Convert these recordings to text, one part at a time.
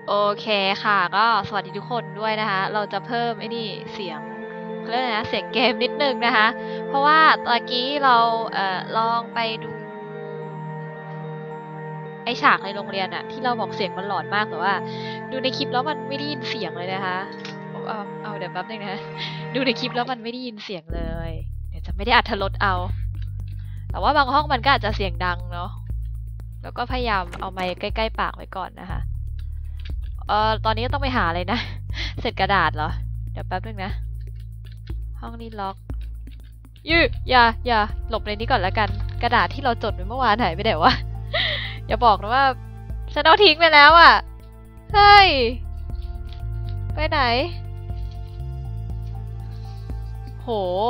โอเคค่ะก็สวัสดีทุกคนด้วยนะคะเราจะเพิ่มเสียงเขาเรียกอะไรนะเสียงเกมนิดนึงนะคะเพราะว่าตะกี้เราลองไปดูไอฉากในโรงเรียนอะที่เราบอกเสียงมันหลอนมากแต่ว่าดูในคลิปแล้วมันไม่ได้ยินเสียงเลยนะคะเอาเดี๋ยวแป๊บนึงนะดูในคลิปแล้วมันไม่ได้ยินเสียงเลยเดี๋ยวจะไม่ได้อรรถรสเอาแต่ว่าบางห้องมันก็อาจจะเสียงดังเนาะแล้วก็พยายามเอาไมค์ใกล้ๆปากไว้ก่อนนะคะตอนนี้ต้องไปหาเลยนะ เสร็จกระดาษเหรอ เดี๋ยวแป๊บนึงนะ ห้องนี้ล็อกอย่าหลบในนี้ก่อนแล้วกัน กระดาษที่เราจดไปเมื่อวานหายไปไหนวะ อย่าบอกนะว่าฉันเอาทิ้งไปแล้วอ่ะ เฮ้ย ไปไหน โห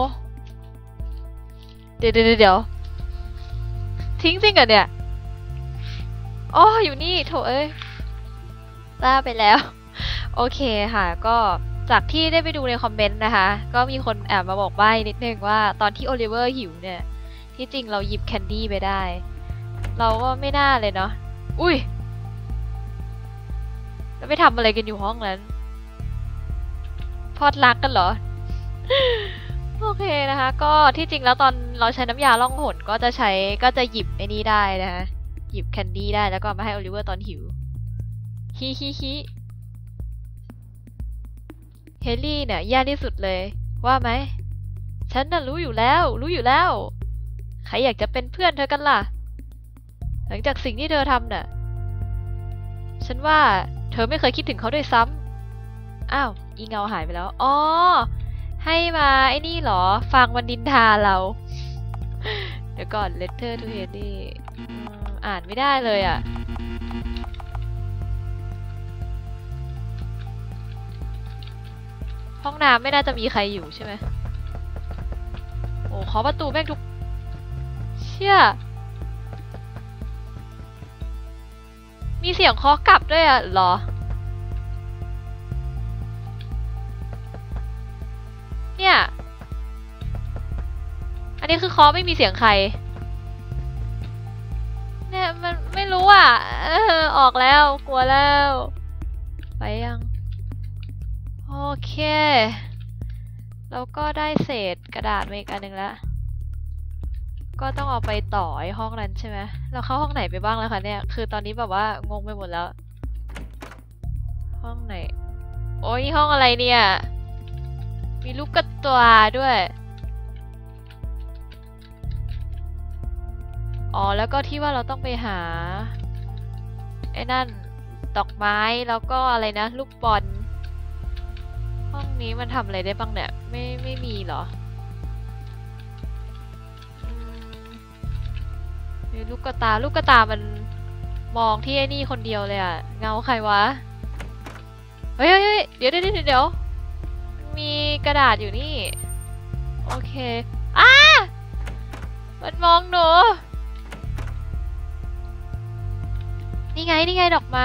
เดี๋ยว ทิ้งจริงเหรอเนี่ยอ๋ออยู่นี่โถเอ้ยล่าไปแล้ว โอเคค่ะ ก็จากที่ได้ไปดูในคอมเมนต์นะคะ ก็มีคนแอบมาบอกใบ้นิดนึงว่าตอนที่โอลิเวอร์หิวเนี่ย ที่จริงเราหยิบแคนดี้ไปได้ เราก็ไม่น่าเลยเนาะ อุ้ยแล้วไปทำอะไรกันอยู่ห้องนั้น พอดรักกันเหรอ โอเคนะคะ ก็ที่จริงแล้วตอนเราใช้น้ำยาล่องหนก็จะหยิบไอ้นี้ได้นะคะหยิบแคนดี้ได้แล้วก็มาให้โอลิเวอร์ตอนหิวฮิเฮลี่เนี่ยแย่ที่สุดเลยว่าไหมฉันน่ะรู้อยู่แล้วใครอยากจะเป็นเพื่อนเธอกันล่ะหลังจากสิ่งที่เธอทำน่ะฉันว่าเธอไม่เคยคิดถึงเขาด้วยซ้ำอ้าวอีเงาหายไปแล้วอ๋อให้มาไอ้นี่เหรอฟังวันดินทาเรา เดี๋ยวก่อน letter to Haley อ่านไม่ได้เลยอ่ะห้องน้ำไม่น่าจะมีใครอยู่ใช่ไหมโอ้ขอประตูแม่งทุกเชี่ยมีเสียงเคาะกลับด้วยอ่ะเหรอเนี่ยอันนี้คือเคาะไม่มีเสียงใครเนี่ยมันไม่รู้อ่ะออกแล้วกลัวแล้วไปยังโอเคแล้วก็ได้เศษกระดาษมาอีกอันหนึ่งแล้วก็ต้องเอาไปต่อไอ้ห้องนั้นใช่ไหมเราเข้าห้องไหนไปบ้างแล้วคะเนี่ยคือตอนนี้แบบว่างงไปหมดแล้วห้องไหนโอ้ยห้องอะไรเนี่ยมีลูกกระตายด้วยอ๋อแล้วก็ที่ว่าเราต้องไปหาไอ้นั่นดอกไม้แล้วก็อะไรนะลูกบอลห้องนี้มันทำอะไรได้บ้างเนี่ยไม่มีเหรอมีลูกกระตามันมองที่ไอ้นี่คนเดียวเลยอะเงาใครวะเฮ้ยเดี๋ยวมีกระดาษอยู่นี่โอเคมันมองหนูนี่ไงดอกไม้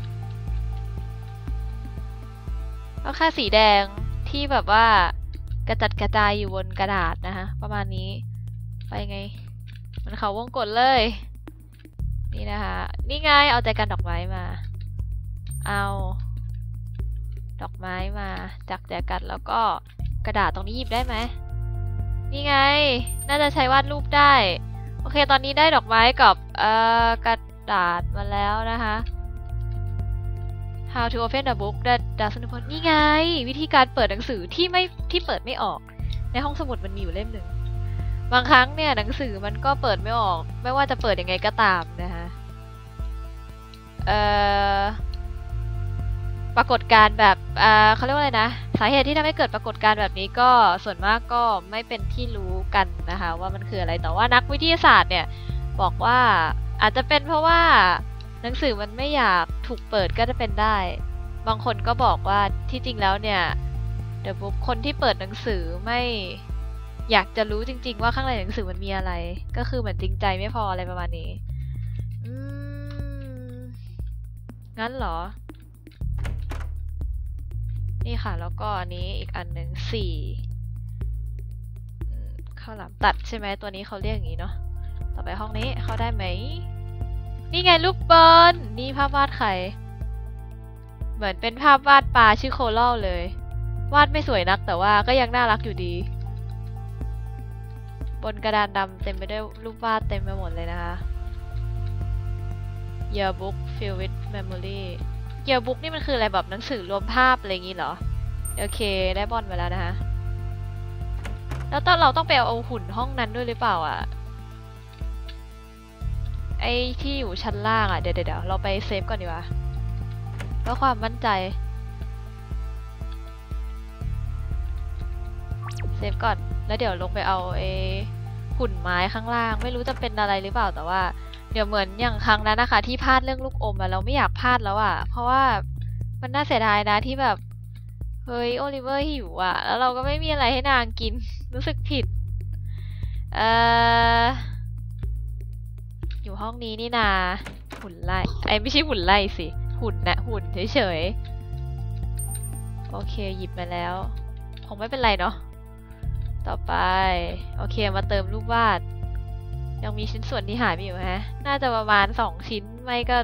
ก็แค่สีแดงที่แบบว่ากระจัดกระจายอยู่บนกระดาษนะคะประมาณนี้ไปไงมันเขาวงกตเลยนี่นะคะนี่ไงเอาใจกันดอกไม้มาเอาดอกไม้มาจากแจกันแล้วก็กระดาษตรงนี้หยิบได้ไหมนี่ไงน่าจะใช้วาดรูปได้โอเคตอนนี้ได้ดอกไม้กับกระดาษมาแล้วนะคะ How to open a book that doesn't open นี่ไงวิธีการเปิดหนังสือที่เปิดไม่ออกในห้องสมุดมันมีอยู่เล่มหนึ่งบางครั้งเนี่ยหนังสือมันก็เปิดไม่ออกไม่ว่าจะเปิดยังไงก็ตามนะคะปรากฏการณ์แบบเขาเรียกว่าอะไรนะสาเหตุที่ทำให้เกิดปรากฏการณ์แบบนี้ก็ส่วนมากก็ไม่เป็นที่รู้กันนะคะว่ามันคืออะไรแต่ว่านักวิทยาศาสตร์เนี่ยบอกว่าอาจจะเป็นเพราะว่าหนังสือมันไม่อยากถูกเปิดก็จะเป็นได้บางคนก็บอกว่าที่จริงแล้วเนี่ยเดี๋ยวคนที่เปิดหนังสือไม่อยากจะรู้จริงๆว่าข้างในหนังสือมันมีอะไรก็คือเหมือนจริงใจไม่พออะไรประมาณนี้งั้นเหรอนี่ค่ะแล้วก็อันนี้อีกอันหนึ่ง4ข้าวหลามตัดใช่ไหมตัวนี้เขาเรียกอย่างนี้เนาะต่อไปห้องนี้เข้าได้ไหมนี่ไงลูกบอลนี่ภาพวาดใครมือนเป็นภาพวาดปลาชื่อโคลอลเลย วาดไม่สวยนักแต่ว่าก็ยังน่ารักอยู่ดี บนกระดานดำเต็มไปด้วยรูปวาดเต็มไปหมดเลยนะคะ Yearbook filled with memory Yearbook นี่มันคืออะไรแบบหนังสือรวมภาพอะไรอย่างงี้เหรอ โอเคได้บอลมาแล้วนะคะ แล้วเราต้องไปเอาหุ่นห้องนั้นด้วยหรือเปล่าอ่ะ ไอ้ที่อยู่ชั้นล่างอ่ะเดี๋ยวเราไปเซฟก่อนดีกว่าเพื่อความมั่นใจเซฟก่อนแล้วเดี๋ยวลงไปเอาไอ้หุ่นไม้ข้างล่างไม่รู้จะเป็นอะไรหรือเปล่าแต่ว่าเดี๋ยวเหมือนอย่างครั้งนั้นนะคะที่พลาดเรื่องลูกอมอะเราไม่อยากพลาดแล้วอะเพราะว่ามันน่าเสียดายนะที่แบบเฮ้ยโอลิเวอร์หิวอะแล้วเราก็ไม่มีอะไรให้นางกินรู้สึกผิดอยู่ห้องนี้นี่นาหุ่นไล่ไม่ใช่หุ่นไล่สิหุ่นนะหุ่นเฉยๆโอเคหยิบมาแล้วคงไม่เป็นไรเนาะต่อไปโอเคมาเติมรูปวาดยังมีชิ้นส่วนที่หายไปอยู่ฮะน่าจะประมาณ2ชิ้นไม่ก็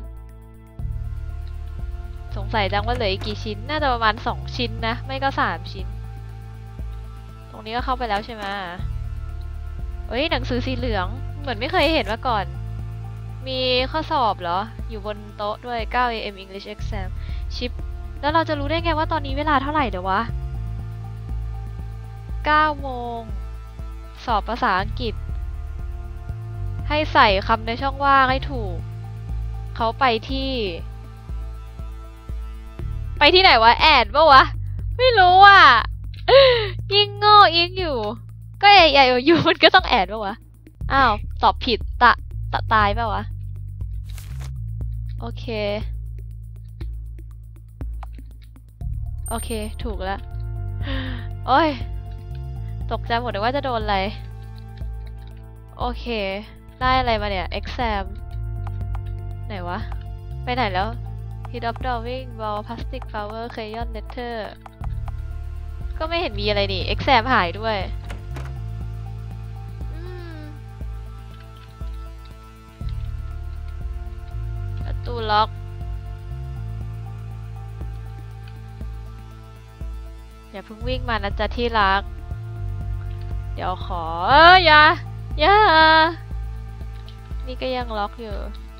สงสัยจังว่าเหลืออีกกี่ชิ้นน่าจะประมาณ2ชิ้นนะไม่ก็3ชิ้นตรงนี้ก็เข้าไปแล้วใช่ไหมเฮ้ยหนังสือสีเหลืองเหมือนไม่เคยเห็นมาก่อนมีข้อสอบเหรออยู่บนโต๊ะด้วย 9 AM English Exam ชิปแล้วเราจะรู้ได้ไงว่าตอนนี้เวลาเท่าไหร่เดี๋ยววะ9 โมงสอบภาษาอังกฤษให้ใส่คำในช่องว่างให้ถูกเขาไปที่ไหนวะแอดปะวะไม่รู้อ่ะยิ่งโง่ยิ่งอยู่ก็ใหญ่ๆอยู่มันก็ต้องแอดปะวะอ้าวตอบผิดตายปะวะโอเคถูกแล้วโอ้ยตกใจหมดเลยว่าจะโดนอะไรโอเคได้อะไรมาเนี่ย exam ไหนวะไปไหนแล้ว heat of drawing ball plastic flower crayon letter ก็ไม่เห็นมีอะไรนี่ exam หายด้วยประตูล็อกอย่าเพิ่งวิ่งมานะจ๊ะที่รักเดี๋ยวขออย่านี่ก็ยังล็อกอยู่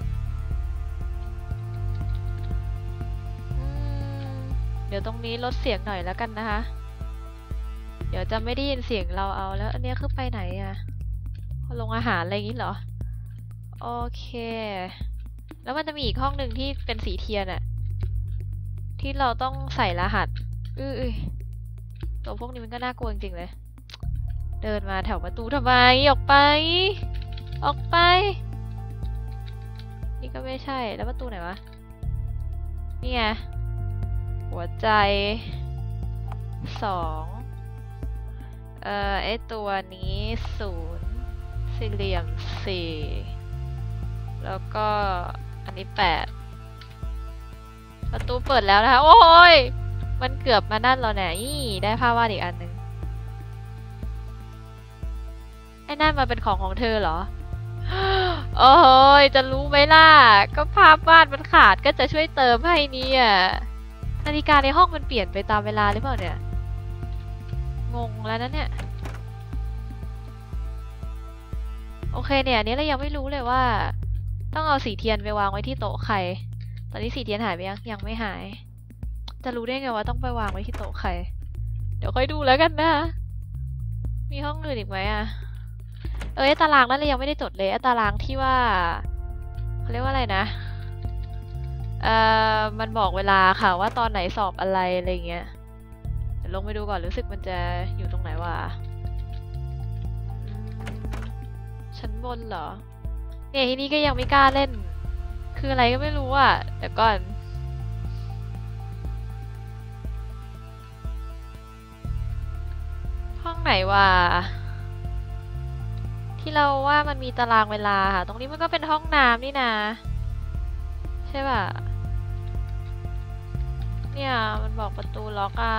เดี๋ยวตรงนี้ลดเสียงหน่อยแล้วกันนะคะเดี๋ยวจะไม่ได้ยินเสียงเราเอาแล้วอันนี้คือไปไหนอะลงอาหารอะไรอย่างนี้เหรอโอเคแล้วมันจะมีอีกห้องหนึ่งที่เป็นสีเทียนอะที่เราต้องใส่รหัสตัวพวกนี้มันก็น่ากลัวจริงๆเลยเดินมาแถวประตูทำไมออกไปนี่ก็ไม่ใช่แล้วประตูไหนวะนี่ไงหัวใจ2ไอตัวนี้0สี่เหลี่ยม4แล้วก็อันนี้8ประตูเปิดแล้วนะคะโอ้ยมันเกือบมานั่นแล้วเนี่ยได้ภาพวาดอีกอันนึงไอ้นั่นมาเป็นของเธอเหรอโอ้ยจะรู้ไหมล่ะก็ภาพวาดมันขาดก็จะช่วยเติมให้เนี่ยนาฬิกาในห้องมันเปลี่ยนไปตามเวลาหรือเปล่าเนี่ยงงแล้วนะเนี่ยโอเคเนี่ยอันนี้เรายังไม่รู้เลยว่าต้องเอาสีเทียนไปวางไว้ที่โต๊ะใครตอนนี้สีเทียนหายไปยังไม่หายจะรู้ได้ไงว่าต้องไปวางไว้ที่โต๊ะใครเดี๋ยวค่อยดูแล้วกันนะมีห้องอื่นอีกไหมอะตารางนั่นเลยยังไม่ได้จดเลยตารางที่ว่าเขาเรียกว่าอะไรนะมันบอกเวลาค่ะว่าตอนไหนสอบอะไรเงี้ยเดี๋ยวลงไปดูก่อนรู้สึกมันจะอยู่ตรงไหนวะชั้นบนเหรอเนี่ยที่นี่ก็ยังไม่กล้าเล่นคืออะไรก็ไม่รู้อ่ะเดี๋ยวก่อนห้องไหนวะที่เราว่ามันมีตารางเวลาค่ะตรงนี้มันก็เป็นห้องน้ำนี่นะใช่ป่ะเนี่ยมันบอกประตูล็อกอ่ะ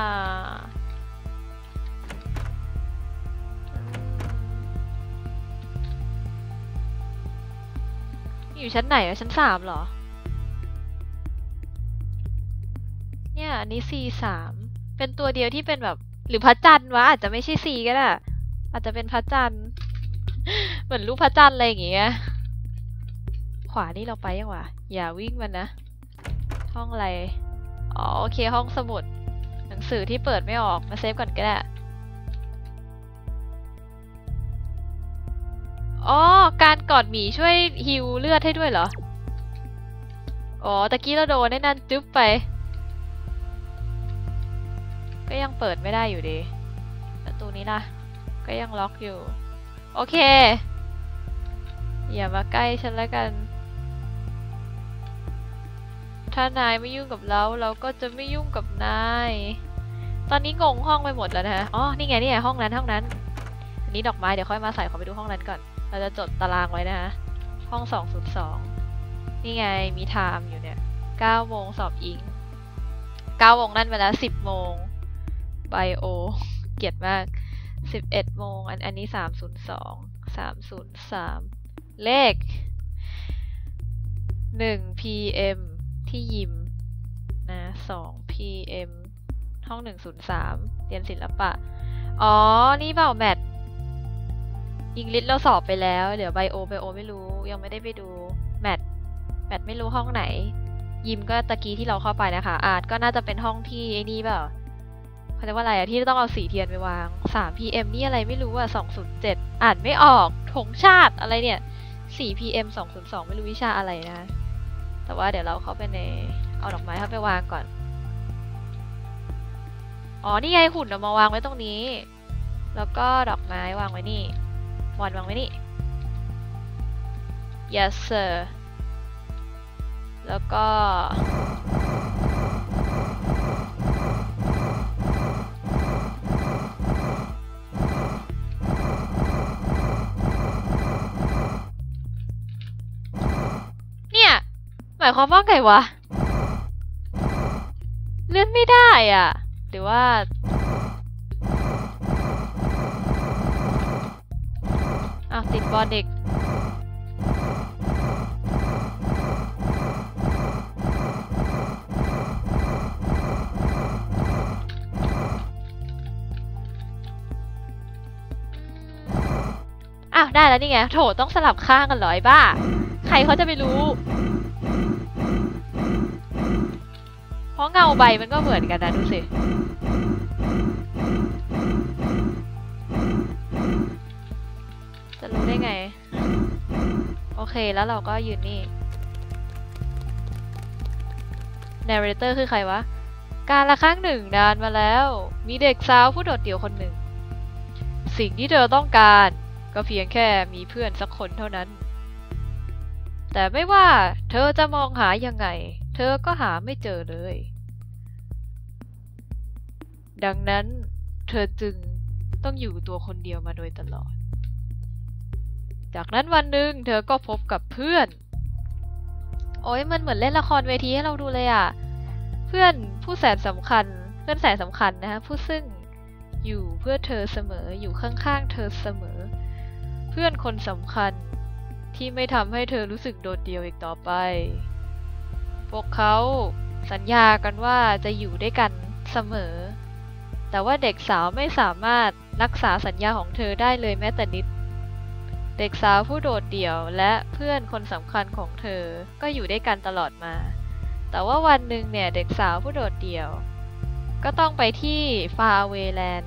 อยู่ชั้นไหนอะชั้น3เหรอเอันนี้ C3 เป็นตัวเดียวที่เป็นแบบหรือพระจันทร์วะอาจจะไม่ใช่ C ก็ได้อาจจะเป็นพระจันทร์เหมือนรูปพระจันทร์อะไรอย่างเงี้ยขวานี่เราไปยังวะอย่าวิ่งมันนะห้องอะไรอ๋อโอเคห้องสมุดหนังสือที่เปิดไม่ออกมาเซฟก่อนก็ได้อ๋อการกอดหมีช่วยฮีลเลือดให้ด้วยเหรออ๋อตะกี้เราโดนได้นั่นจึ๊บไปก็ยังเปิดไม่ได้อยู่ดีประตูนี้ล่ะก็ยังล็อกอยู่โอเคอย่ามาใกล้ฉันแล้วกันถ้านายไม่ยุ่งกับเราเราก็จะไม่ยุ่งกับนายตอนนี้งงห้องไปหมดแล้วนะอ๋อนี่ไงนี่ไงห้องนั้นห้องนั้นอันนี้ดอกไม้เดี๋ยวค่อยมาใส่ขอไปดูห้องนั้นก่อนเราจะจดตารางไว้นะคะห้อง202นี่ไงมีไทม์อยู่เนี่ย9 โมงสอบอิง9 โมงนั่นเวลา10 โมงไบโอเกลียดมาก11 โมงอันนี้302 303เลข1 PM ที่ยิมนะ2 PM ห้อง103เรียนศิลปะอ๋อนี่เปล่าแมทอังกฤษเราสอบไปแล้วเดี๋ยวไบโอไม่รู้ยังไม่ได้ไปดูแมทไม่รู้ห้องไหนยิมก็ตะกี้ที่เราเข้าไปนะคะอาจก็น่าจะเป็นห้องที่ไอ้นี่เปล่าเขาเรียกว่าอะไรอะที่ต้องเอาสีเทียนไปวาง3 PM นี่อะไรไม่รู้อะ207อ่านไม่ออกธงชาติอะไรเนี่ย4 PM 202ไม่รู้วิชาอะไรนะแต่ว่าเดี๋ยวเราเข้าไปในเอาดอกไม้เข้าไปวางก่อนอ๋อนี่ไงหุ่นเอามาวางไว้ตรงนี้แล้วก็ดอกไม้วางไว้นี่วางไว้นี่ yes sir แล้วก็เนี่ยหมายความว่าไงวะเลื่อนไม่ได้อ่ะหรือว่าอ้าวติดบอลเด็กอ้าวได้แล้วนี่ไงโถต้องสลับข้างกันเหรอไอ้บ้าใครเขาจะไปรู้เพราะเงาใบมันก็เหมือนกันนะดูสิจะรู้ได้ไงโอเคแล้วเราก็ยืนนี่ narrator คือใครวะการละครั้งหนึ่งนานมาแล้วมีเด็กสาวผู้โดดเดี่ยวคนหนึ่งสิ่งที่เธอต้องการก็เพียงแค่มีเพื่อนสักคนเท่านั้นแต่ไม่ว่าเธอจะมองหายังไงเธอก็หาไม่เจอเลยดังนั้นเธอจึงต้องอยู่ตัวคนเดียวมาโดยตลอดจากนั้นวันหนึ่งเธอก็พบกับเพื่อนโอ้ยมันเหมือนเล่นละครเวทีให้เราดูเลยอ่ะเพื่อนผู้แสนสำคัญเพื่อนแสนสำคัญนะคะผู้ซึ่งอยู่เพื่อเธอเสมออยู่ข้างๆเธอเสมอเพื่อนคนสำคัญที่ไม่ทำให้เธอรู้สึกโดดเดี่ยวอีกต่อไปพวกเขาสัญญากันว่าจะอยู่ด้วยกันเสมอแต่ว่าเด็กสาวไม่สามารถรักษาสัญญาของเธอได้เลยแม้แต่นิดเด็กสาวผู้โดดเดี่ยวและเพื่อนคนสำคัญของเธอก็อยู่ด้วยกันตลอดมาแต่ว่าวันหนึ่งเนี่ยเด็กสาวผู้โดดเดี่ยวก็ต้องไปที่ Faraway Land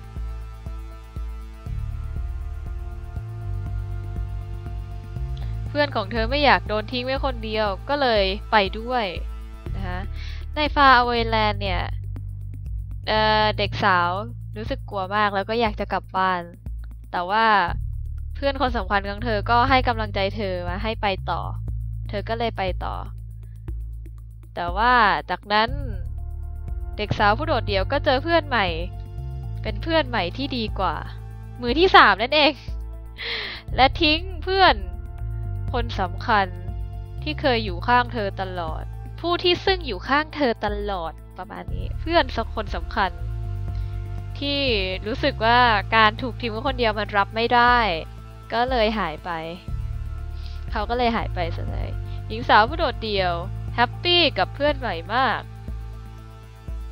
เพื่อนของเธอไม่อยากโดนทิ้งไว้คนเดียวก็เลยไปด้วยนะคะใน Faraway Land เนี่ยเด็กสาวรู้สึกกลัวมากแล้วก็อยากจะกลับบ้านแต่ว่าเพื่อนคนสำคัญของเธอก็ให้กำลังใจเธอมาให้ไปต่อเธอก็เลยไปต่อแต่ว่าจากนั้นเด็กสาวผู้โดดเดี่ยวก็เจอเพื่อนใหม่เป็นเพื่อนใหม่ที่ดีกว่ามือที่3นั่นเองและทิ้งเพื่อนคนสำคัญที่เคยอยู่ข้างเธอตลอดผู้ที่ซึ่งอยู่ข้างเธอตลอดประมาณนี้เพื่อนสักคนสำคัญที่รู้สึกว่าการถูกทิ้งไว้คนเดียวมันรับไม่ได้ก็เลยหายไปเขาก็เลยหายไปซะเลยหญิงสาวผู้โดดเดี่ยวแฮปปี้กับเพื่อนใหม่มาก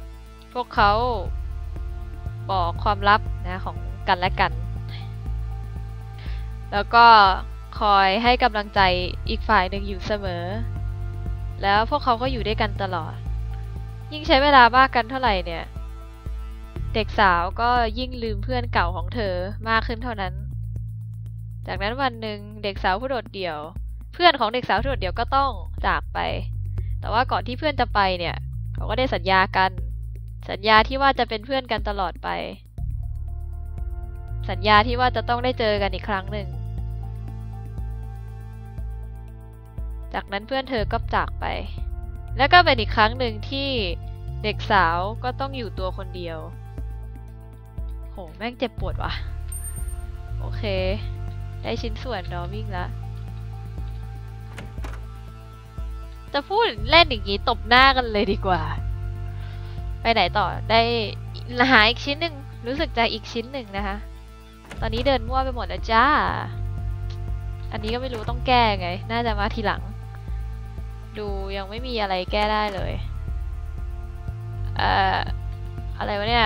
พวกเขาบอกความลับนะของกันและกัน แล้วก็คอยให้กำลังใจอีกฝ่ายหนึ่งอยู่เสมอ แล้วพวกเขาก็อยู่ด้วยกันตลอด ยิ่งใช้เวลามากกันเท่าไหร่เนี่ย เด็กสาวก็ยิ่งลืมเพื่อนเก่าของเธอมากขึ้นเท่านั้น จากนั้นวันหนึ่งเด็กสาวผู้โดดเดี่ยว เพื่อนของเด็กสาวผู้โดดเดี่ยวก็ต้องจากไป แต่ว่าก่อนที่เพื่อนจะไปเนี่ยเขาก็ได้สัญญากัน สัญญาที่ว่าจะเป็นเพื่อนกันตลอดไป สัญญาที่ว่าจะต้องได้เจอกันอีกครั้งหนึ่ง จากนั้นเพื่อนเธอก็จากไป แล้วก็เป็นอีกครั้งหนึ่งที่เด็กสาวก็ต้องอยู่ตัวคนเดียวโหแม่งเจ็บปวดว่ะโอเคได้ชิ้นส่วนดอวิ่งละจะพูดเล่นอย่างนี้ตบหน้ากันเลยดีกว่าไปไหนต่อได้หาอีกชิ้นหนึ่งรู้สึกจะอีกชิ้นหนึ่งนะคะตอนนี้เดินมั่วไปหมดแล้วจ้าอันนี้ก็ไม่รู้ต้องแก้ไงน่าจะมาทีหลังดูยังไม่มีอะไรแก้ได้เลยอะไรวะเนี่ย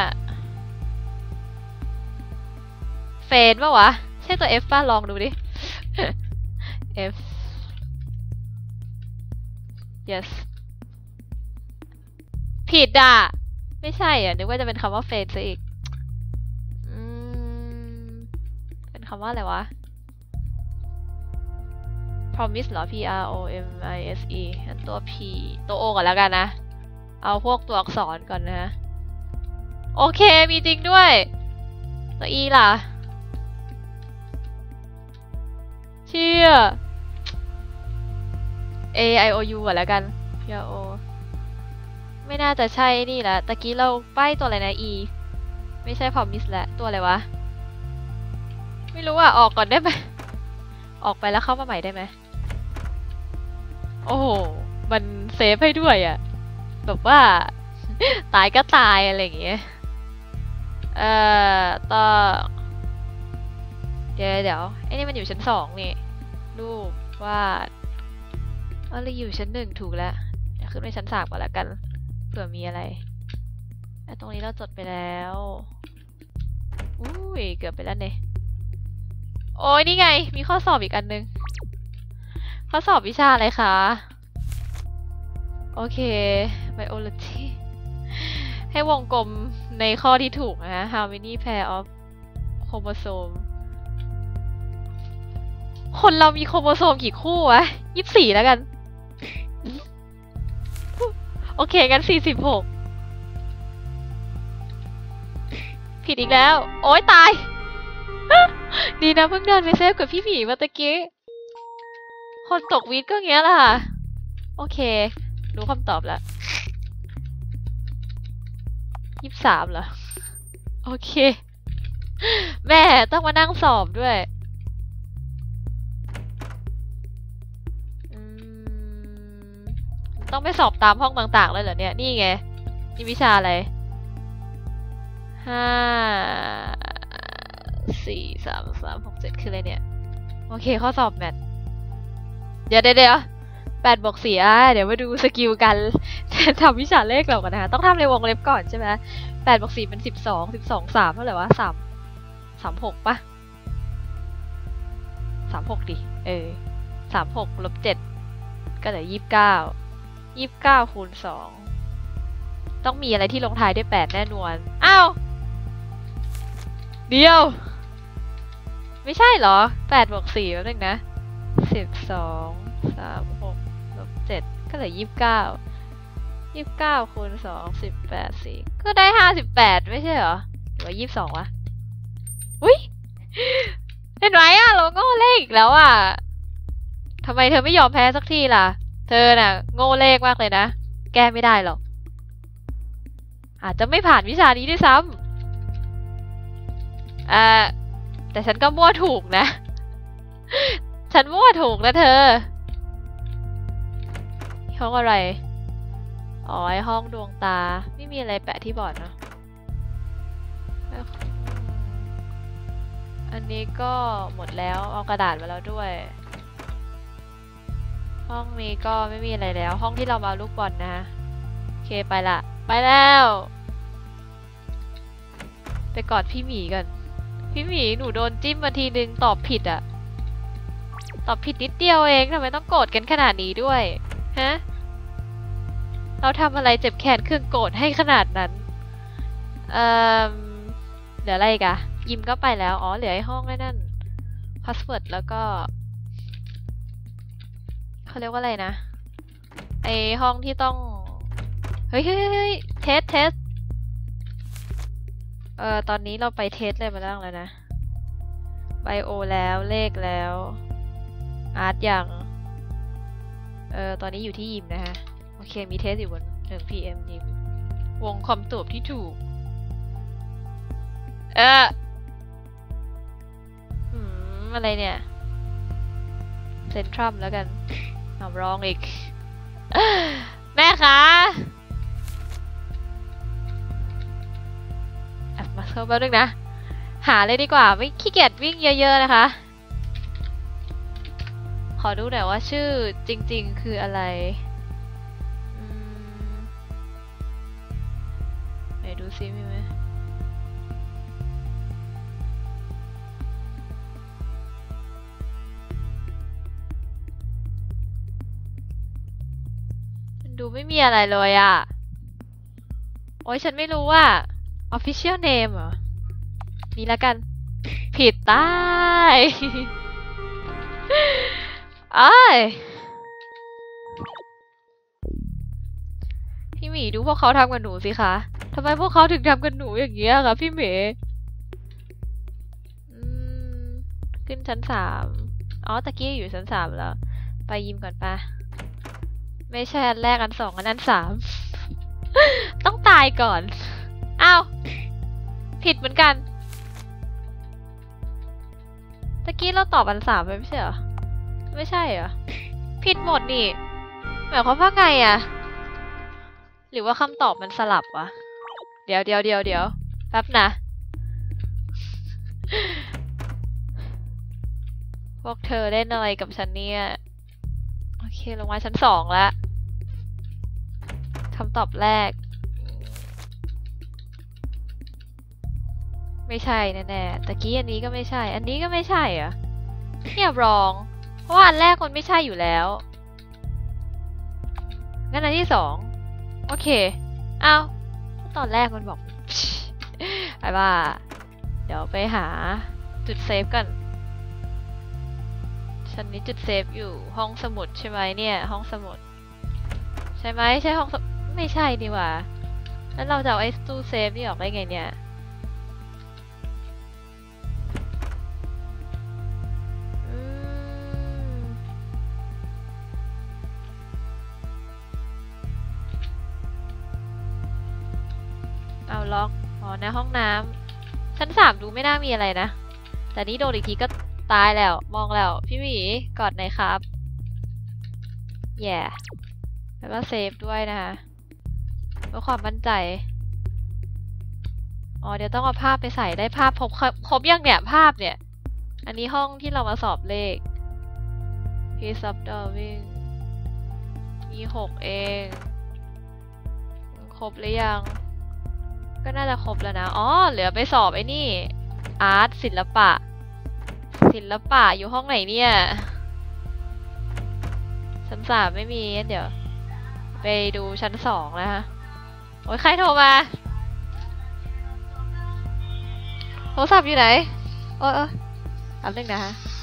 เฟนปะวะใช่ตัว F ป่ะลองดูดิ F yes ผิดอ่ะไม่ใช่อ่ะนึกว่าจะเป็นคำว่าเฟนซะอีกเป็นคำว่าอะไรวะ promise เหรอ P R O M I S E อันตัว P ตัว O ก่อนแล้วกันนะเอาพวกตัวอักษรก่อนนะโอเคมีจริงด้วยตัว E ล่ะเชี่ย A I O U ก่อนแล้วกัน P R O ไม่น่าจะใช่นี่แหละตะกี้เราป้ายตัวอะไรนะ E ไม่ใช่ promise แล้วตัวอะไรวะไม่รู้อ่ะออกก่อนได้ไหมออกไปแล้วเข้ามาใหม่ได้ไหมโอ้โหมันเซฟให้ด้วยอ่ะแบบว่าตายก็ตายอะไรอย่างเงี้ยต่อเดี๋ยวไอ้นี่มันอยู่ชั้น2นี่รูปวาดเราอยู่ชั้น1ถูกแล้วเดี๋ยวขึ้นไปชั้น3ก่อนแล้วกันเผื่อมีอะไรตรงนี้เราจดไปแล้วอุ้ยเกือบไปแล้วเนี่ยโอ้ยนี่ไงมีข้อสอบอีกอันนึงข้อสอบวิชาอะไรคะโอเค biology ให้วงกลมในข้อที่ถูกนะ how many pair of chromosome คนเรามีโครโมโซมกี่คู่วะ24แล้วกัน โอเคงั้น46ผิดอีกแล้วโอ๊ยตาย ดีนะเพิ่งเดินไปเซฟกับพี่ผีมาตะกี้คนตกวิทย์ก็เงี้ยล่ะโอเครู้คำตอบแล้ว23เหรอโอเคแม่ต้องมานั่งสอบด้วยต้องไปสอบตามห้องต่างๆเลยเหรอเนี่ยนี่ไงนี่วิชาอะไร5 4 3 3 6 7คืออะไรเนี่ยโอเคข้อสอบแมทเดี๋ยว8 บวก 4เดี๋ยวมาดูสกิลกันทำวิชาเลขเรากันนะคะต้องทำในวงเล็บก่อนใช่ไหม8 บวก 4เป็น12 3เท่าไหร่วะ36ปะ36ดิ36ลบ7ก็เหลือ29คูณ2ต้องมีอะไรที่ลงท้ายด้วย8แน่นอนอ้าวเดียวไม่ใช่เหรอ8 บวก 4แป๊บนึงนะ12 36ลบ7ก็เหลือ29คูณ2 18 4ก็ได้58ไม่ใช่เหรอหรือว่า22วะอุ๊ยเห็นไหมอ่ะเราโง่เลขอีกแล้วอ่ะทำไมเธอไม่ยอมแพ้สักทีล่ะเธอน่ะโง่เลขมากเลยนะแก้ไม่ได้หรอกอาจจะไม่ผ่านวิชานี้ด้วยซ้ำแต่ฉันก็มั่วถูกนะฉันมั่วถูกนะเธอห้องอะไรอ๋อไอห้องดวงตาไม่มีอะไรแปะที่บอร์ดเนาะอันนี้ก็หมดแล้วเอากระดาษมาแล้วด้วยห้องนี้ก็ไม่มีอะไรแล้วห้องที่เรามาลูกบอลนะโอเคไปละไปแล้วไปกอดพี่หมีก่อน พี่หมีหนูโดนจิ้มมาทีนึงตอบผิดอะตอบผิดนิดเดียวเองทำไมต้องโกรธกันขนาดนี้ด้วยฮะเราทำอะไรเจ็บแขนเครื่องโกรธให้ขนาดนั้นเหลืออะไรอีกอะยิมก็ไปแล้วอ๋อเหลือไอ้ห้องไอ้นั่นพาสเวิร์ดแล้วก็เขาเรียกว่าอะไรนะไอ้ห้องที่ต้องเฮ้ยเทสตอนนี้เราไปเทสอะไรมาบ้างแล้วนะไบโอแล้วเลขแล้วอาร์ตยังตอนนี้อยู่ที่ยิมนะฮะโอเคมีเทสอยู่บน1 PM ยิมวงคำตอบที่ถูกอะไรเนี่ยเซนทรัมแล้วกันเอาร้องอีก แม่คะมาเข้าแป๊บนึงนะหาเลยดีกว่าไม่ขี้เกียจวิ่งเยอะๆนะคะขอดูหน่อยว่าชื่อจริงๆคืออะไรไหนดูซิมีไหมดูไม่มีอะไรเลยอ่ะโอ้ยฉันไม่รู้ว่า official name เหรอนี่แล้วกันผิดตายอ้ายพี่หมีดูพวกเขาทำกับหนูสิคะทำไมพวกเขาถึงทำกับหนูอย่างเงี้ยคะพี่หมีขึ้นชั้น3อ๋อตะกี้อยู่ชั้น3แล้วไปยิมก่อนปะไม่ใช่อันแรกอัน2อัน3ต้องตายก่อนอ้าวผิดเหมือนกันตะกี้เราตอบอัน3ไปไม่ใช่เหรอไม่ใช่เหรอผิดหมดนี่หมายความว่าไงอะหรือว่าคำตอบมันสลับวะเดี๋ยวแป๊บนะพวกเธอเล่นอะไรกับฉันเนี่ยโอเคลงมาชั้น2แล้วคำตอบแรกไม่ใช่แน่ๆตะกี้อันนี้ก็ไม่ใช่อันนี้ก็ไม่ใช่เหรอเนี่ยรองเพราะว่าอันแรกมันไม่ใช่อยู่แล้วงั้นอันที่2โอเคอ้าวตอนแรกมันบอกไอ้บ้าเดี๋ยวไปหาจุดเซฟกันฉันนี้จุดเซฟอยู่ห้องสมุดใช่ไหมเนี่ยห้องสมุดใช่ไหมใช่ห้องไม่ใช่ดีกว่าแล้วเราจะเอาไอ้ตู้เซฟนี่ออกได้ไงเนี่ยเอาล็อกอ๋อในห้องน้ำชั้น3ดูไม่น่ามีอะไรนะแต่นี่โดนอีกทีก็ตายแล้วมองแล้วพี่หมีกอดหน่อยครับแย่แล้วก็เซฟด้วยนะคะเพื่อความมั่นใจอ๋อเดี๋ยวต้องเอาภาพไปใส่ได้ภาพครบยังเนี่ยภาพเนี่ยอันนี้ห้องที่เรามาสอบเลข Piece of Drawing มี6เองครบหรือยังก็น่าจะครบแล้วนะอ๋อเหลือไปสอบไอ้นี่อาร์ตศิลปะอยู่ห้องไหนเนี่ยชั้น3ไม่มีเดี๋ยวไปดูชั้น2นะคะโอ้ยใครโทรมาโทรศัพท์อยู่ไหนโอ้ยแป๊บนึงนะคะ